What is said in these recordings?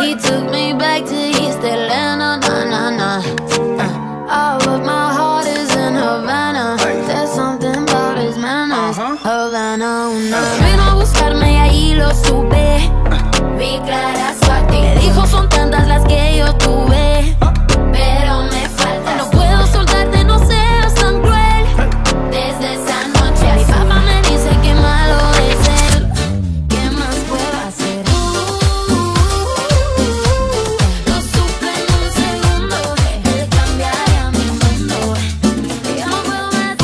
He took me back to East Atlanta, nah, nah, nah. Oh, but my heart is in Havana. There's something about his manners. Havana, vino a buscarme y ahí lo supe. Vi clara su actitud. Me dijo son tantas las que yo tuve, pero me falta. No puedo soltarte, no seas tan cruel. Desde esa noche mi papá me dice que malo es él. ¿Qué más puedo hacer? Lo supe en un segundo. Él cambiaría mi mundo. Yo no puedo más.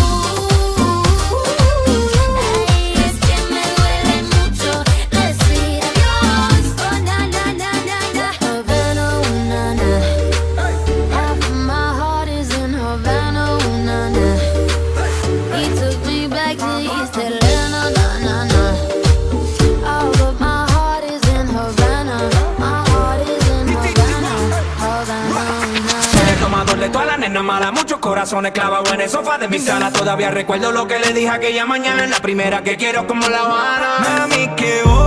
Ay, es que me duele mucho decir adiós. Oh, na, na, na, na, na. Havana, ooh, na, na. Half of my heart is in Havana, ooh, na, na. He took me back to East Atlanta, na, na, na. Oh, but my heart is in Havana. My heart is in Havana, Havana, na. He tomado de toda la nena mala, muchos corazones clavados en el sofá de mi sala. Todavía recuerdo lo que le dije aquella mañana. La primera que quiero como La Habana. Mami, que